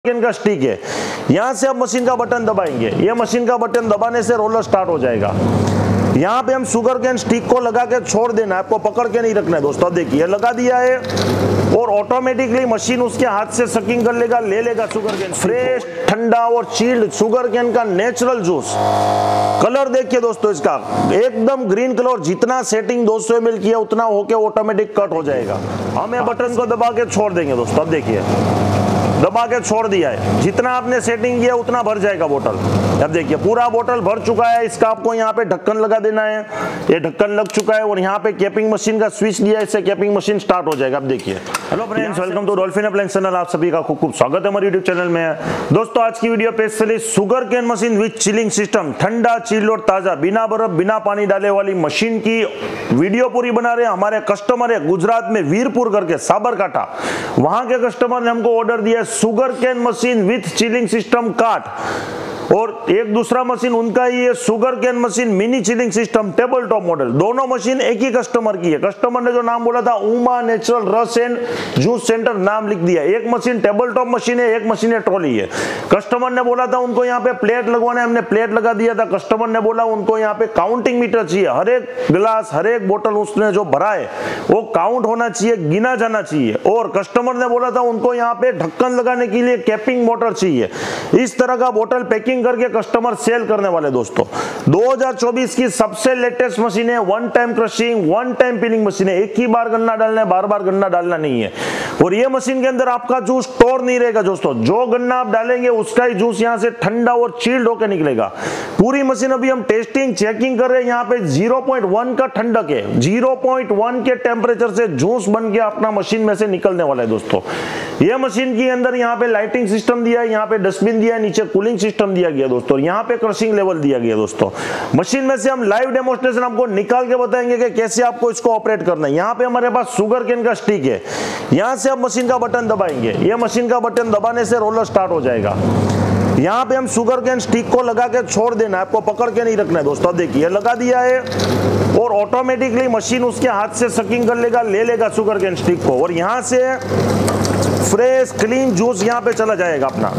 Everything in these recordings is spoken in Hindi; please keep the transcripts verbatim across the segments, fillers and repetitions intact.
का स्टिक है, यहां से आप मशीन का बटन दबाएंगे, ये मशीन का बटन दबाने से रोलर स्टार्ट हो जाएगा। यहाँ पे हम शुगर केन स्टिक को लगा के छोड़ देना है, आपको पकड़ के नहीं रखना है दोस्तों। अब देखिए लगा दिया है और ऑटोमेटिकली मशीन उसके हाथ से सकिंग कर लेगा, ले लेगा शुगर केन। फ्रेश, ठंडा और चिल्ड शुगर केन का नेचुरल जूस। कलर देखिए दोस्तों इसका एकदम ग्रीन कलर, जितना सेटिंग दो सौ एम एल किया उतना होके ऑटोमेटिक कट हो जाएगा। हमें बटन को दबा के छोड़ देंगे दोस्तों। अब देखिए दबा के छोड़ दिया है, जितना आपने सेटिंग किया उतना भर जाएगा बोतल। अब देखिए पूरा बोतल भर चुका है। इसका आपको यहाँ पे ढक्कन लगा देना है, ये ढक्कन लग चुका है और यहाँ पे कैपिंग मशीन का स्विच दिया है, इससे कैपिंग मशीन स्टार्ट हो जाएगा। अब देखिए, hello friends, welcome to Dolphin appliance channel. आप सभी का खूब खूब स्वागत है हमारे यूट्यूब चैनल में। दोस्तों आज की वीडियो पे specially sugar cane machine with chilling system, ठंडा, चिल्ड और ताजा, बिना बर्फ बिना पानी डाले वाली मशीन की वीडियो पूरी बना रहे हैं। हमारे कस्टमर है गुजरात में वीरपुर करके, साबरकांठा, वहां के कस्टमर ने हमको ऑर्डर दिया sugar cane machine with chilling system काट, और एक दूसरा मशीन उनका ही है sugar cane machine mini chilling system table top model. दोनों मशीन एक ही कस्टमर की है। कस्टमर ने जो नाम बोला था उमा नेचुरल रस एंड जूस सेंटर, नाम लिख दिया। एक मशीन टेबल टॉप मशीन है, एक मशीन है ट्रॉली है। कस्टमर ने बोला था उनको यहाँ पे प्लेट लगवाना है, हमने प्लेट लगा दिया था। कस्टमर ने बोला उनको यहाँ पे काउंटिंग मीटर चाहिए, हर एक गिलास हर एक बोतल उसने जो भरा है वो काउंट होना चाहिए, गिना जाना चाहिए। और कस्टमर ने बोला था उनको यहाँ पे ढक्कन लगाने के लिए कैपिंग मोटर चाहिए। इस तरह का बोतल पैकिंग करके कस्टमर सेल करने वाले दोस्तों। दो हज़ार चौबीस की सबसे लेटेस्ट मशीन है, one time crushing one time peeling machine है। एक ही बार गन्ना डालना है, बार बार गन्ना डालना नहीं है। और ये मशीन के अंदर आपका जूस स्टोर नहीं रहेगा दोस्तों, जो गन्ना आप डालेंगे उसका ही जूस यहाँ से ठंडा और चिल्ड होकर निकलेगा। पूरी मशीन अभी हम टेस्टिंग चेकिंग कर रहे हैं। यहाँ पे ज़ीरो पॉइंट वन का ठंडक है, ज़ीरो पॉइंट वन के टेम्परेचर से जूस बन के अपना मशीन में से निकलने वाला है दोस्तों। ये मशीन के अंदर यहाँ पे लाइटिंग सिस्टम दिया है, यहाँ पे डस्टबिन दिया है, नीचे कूलिंग सिस्टम दिया गया दोस्तों, यहाँ पे क्रशिंग लेवल दिया गया दोस्तों। मशीन में से हम लाइव डेमोन्स्ट्रेशन आपको निकाल के बताएंगे कि कैसे आपको इसको ऑपरेट करना है। यहाँ पे हमारे पास शुगर केन का स्टिक है, यहाँ से आप मशीन का बटन दबाएंगे, ये मशीन का बटन दबाने से रोलर स्टार्ट हो जाएगा। यहाँ पे हम शुगर केन स्टिक को लगा के छोड़ देना है, आपको पकड़ के नहीं रखना है दोस्तों। अब देखिए लगा दिया है और ऑटोमेटिकली मशीन उसके हाथ से सकिंग कर लेगा, ले लेगा शुगर केन स्टिक को, और यहाँ से फ्रेश क्लीन जूस यहाँ पे चला जाएगा अपना।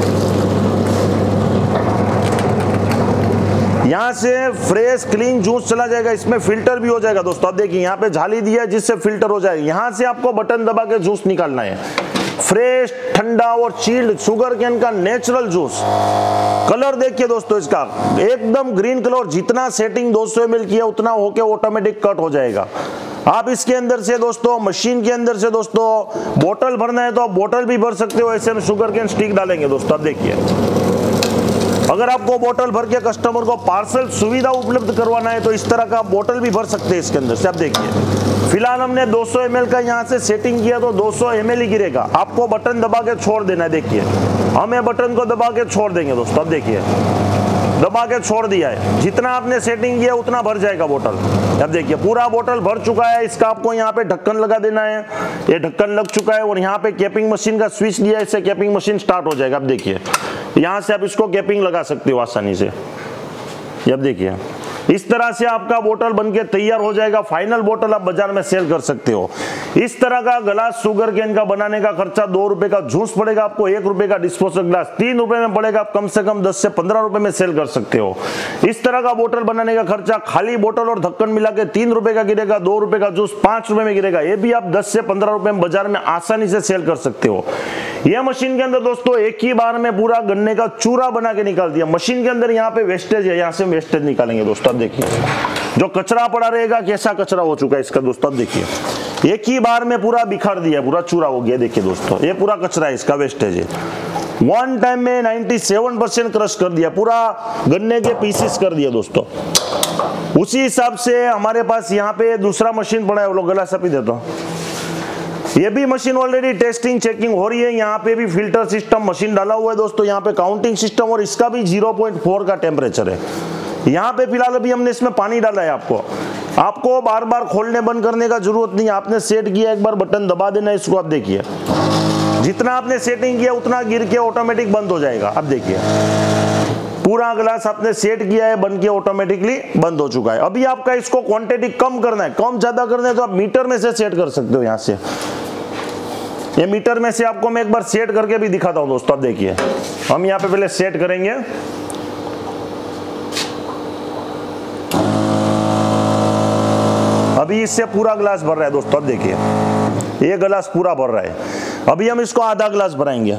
यहाँ से फ्रेश क्लीन जूस चला जाएगा, इसमें फिल्टर भी हो जाएगा दोस्तों। अब देखिए यहाँ पे जाली दिया है जिससे फिल्टर हो जाएगा। यहाँ से आपको बटन दबा के जूस निकालना है। फ्रेश, ठंडा और चिल्ड शुगर केन का नेचुरल जूस। कलर देखिए दोस्तों इसका एकदम ग्रीन कलर, जितना सेटिंग दो सौ एम एल किया उतना होके ऑटोमेटिक कट हो जाएगा। आप इसके अंदर से दोस्तों, मशीन के अंदर से दोस्तों बोतल भरना है तो आप बोतल भी भर सकते हो। ऐसे हम शुगर केन स्टिक डालेंगे दोस्तों। अब देखिए अगर आपको बोतल भर के कस्टमर को पार्सल सुविधा उपलब्ध करवाना है तो इस तरह का बोतल भी भर सकते हैं इसके अंदर से। अब देखिए फिलहाल हमने दो सौ एम एल का यहाँ से सेटिंग किया तो दो सौ एम एल ही गिरेगा, आपको बटन दबा के छोड़ देना है। देखिए हमें बटन को दबा के छोड़ देंगे दोस्तों। अब देखिए दबा के छोड़ दिया है, जितना आपने सेटिंग किया उतना भर जाएगा बोतल। अब देखिए पूरा बोतल भर चुका है। इसका आपको यहाँ पे ढक्कन लगा देना है, ये ढक्कन लग चुका है और यहाँ पे कैपिंग मशीन का स्विच दिया है, इससे कैपिंग मशीन स्टार्ट हो जाएगा। अब देखिए यहाँ से आप इसको कैपिंग लगा सकते हो आसानी से। अब देखिए इस तरह से आपका बोतल बनके तैयार हो जाएगा। फाइनल बोतल आप बाजार में सेल कर सकते हो। इस तरह का ग्लास शुगर केन का बनाने का खर्चा दो रुपए का जूस पड़ेगा आपको, एक रुपए का डिस्पोजल ग्लास तीन रुपए में पड़ेगा, आप कम से कम दस से पंद्रह रुपए में सेल कर सकते हो। इस तरह का बोतल बनाने का खर्चा खाली बोतल और ढक्कन मिला के तीन रुपए का गिरेगा, दो रुपए का जूस पांच रुपए में गिरेगा। ये भी आप दस से पंद्रह रुपए में बाजार में आसानी से सेल कर सकते हो। यह मशीन के अंदर दोस्तों एक ही बार में पूरा गन्ने का चूरा बना के निकाल दिया। मशीन के अंदर यहाँ पे वेस्टेज है, यहाँ से वेस्टेज निकालेंगे दोस्तों। अब देखिए जो कचरा पड़ा रहेगा, कैसा कचरा हो चुका है इसका दोस्तों। अब देखिए एक ही बार में पूरा बिखर दिया, पूरा चूरा हो गया। देखिए दोस्तों ये पूरा कचरा है, इसका वेस्टेज है। वन टाइम में सत्तानवे परसेंट क्रश कर दिया, पूरा गन्ने के पीसेस कर दिया दोस्तों। उसी हिसाब से हमारे पास यहाँ पे दूसरा मशीन पड़ा है, वो लोग गला सपी देता ये भी मशीन ऑलरेडी टेस्टिंग चेकिंग हो रही है। यहाँ पे भी फिल्टर सिस्टम मशीन डाला हुआ है दोस्तों, यहाँ पे काउंटिंग सिस्टम, और इसका भी ज़ीरो पॉइंट फोर का टेम्परेचर है। यहाँ पे फिलहाल अभी हमने इसमें पानी डाला है। आपको आपको बार बार खोलने बंद करने का जरूरत नहीं, आपने सेट किया एक बार बटन दबा देना है इसको। आप देखिए जितना आपने सेटिंग किया उतना गिर के ऑटोमेटिक बंद हो जाएगा। अब देखिए पूरा ग्लास आपने सेट किया है, बन के ऑटोमेटिकली बंद हो चुका है। अभी आपका इसको क्वांटिटी कम करना है, कम ज्यादा करना है तो आप मीटर में से सेट कर सकते हो। यहाँ से ये मीटर में से आपको मैं एक बार सेट करके भी दिखाता हूं दोस्तों। अब देखिए हम यहाँ पे पहले सेट करेंगे। अभी इससे पूरा गिलास भर रहा है दोस्तों। अब देखिए ये गिलास पूरा भर रहा है। अभी हम इसको आधा गिलास भराएंगे।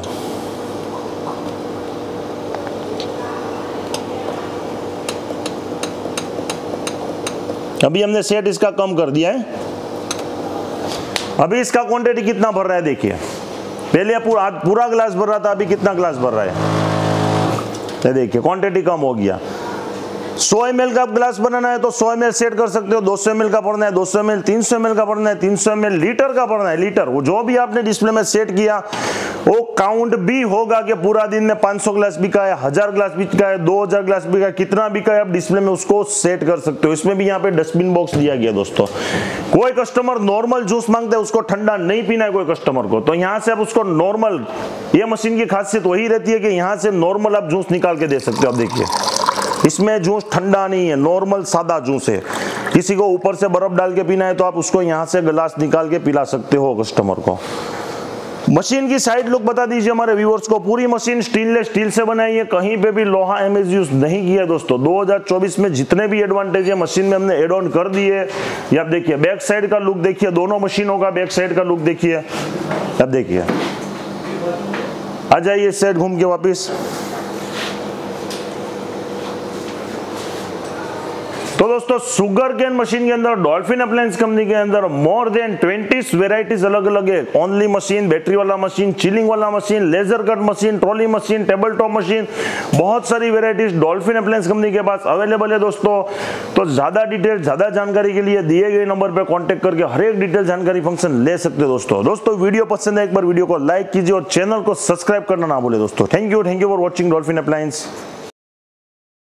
अभी हमने सेट इसका कम कर दिया है। अभी इसका क्वांटिटी कितना भर रहा है देखिए। पहले पूरा पूरा गिलास भर रहा था, अभी कितना गिलास भर रहा है देखिए, क्वांटिटी कम हो गया। सौ एम एल का गिलास बनाना है तो सौ एम एल सेट कर सकते हो। दो सौ एम एल का भरना है दो सौ एम एल, तीन सौ एम एल का भरना है तीन सौ एम एल, लीटर का भरना है लीटर। वो जो भी आपने डिस्प्ले में सेट किया वो काउंट भी होगा कि पूरा दिन में पाँच सौ गिलास बिका है, हजार गिलास बिका है, दो हजार गिलास बिका है, कितना बिका है आप डिस्प्ले में उसको सेट कर सकते हो। इसमें भी यहाँ पे डस्टबिन बॉक्स दिया गया दोस्तों। कोई कस्टमर नॉर्मल जूस मांगता है, उसको ठंडा नहीं पीना है कोई कस्टमर को, तो यहाँ से आप उसको नॉर्मल, ये मशीन की खासियत वही रहती है कि यहाँ से नॉर्मल आप जूस निकाल के दे सकते हो। आप देखिए इसमें जूस ठंडा नहीं है, नॉर्मल सादा जूस है। किसी को ऊपर से बर्फ डाल के पीना है तो आप उसको यहाँ से गिलास निकाल के पिला सकते हो कस्टमर को। मशीन की साइड लुक बता दीजिए हमारे व्यूअर्स को। पूरी मशीन स्टेनलेस स्टील से बनाई है, कहीं पे भी लोहा एमएस यूज नहीं किया दोस्तों। दो हज़ार चौबीस में जितने भी एडवांटेज है मशीन में हमने एड ऑन कर दिए। ये आप देखिए बैक साइड का लुक देखिए, दोनों मशीनों का बैक साइड का लुक देखिए। अब देखिए आ जाइए साइड घूम के वापिस। तो दोस्तों सुगर केन मशीन के अंदर डॉल्फिन अप्लायंस कंपनी के अंदर मोर देन बीस वेराइटीज अलग अलग है। ओनली मशीन, बैटरी वाला मशीन, चिलिंग वाला machine, laser cut machine, trolley machine, table top machine, बहुत सारी वेराइटीज डॉल्फिन अप्लायंस कंपनी के पास अवेलेबल है दोस्तों। तो ज्यादा डिटेल, ज्यादा जानकारी के लिए दिए गए नंबर पर कॉन्टेक्ट करके हर एक डिटेल जानकारी फंक्शन ले सकते हो दोस्तों। दोस्तों वीडियो पसंद है एक बार वीडियो को लाइक कीजिए और चैनल को सब्सक्राइब करना ना भूले दोस्तों। Thank you thank you for watching Dolphin appliance.